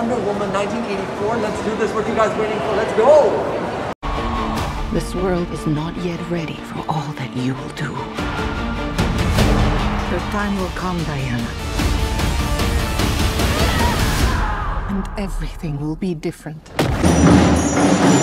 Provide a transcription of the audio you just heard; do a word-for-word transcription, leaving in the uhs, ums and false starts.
Wonder Woman nineteen eighty-four. Let's do this. What are you guys waiting for? Let's go! This world is not yet ready for all that you will do. Your time will come, Diana. And everything will be different.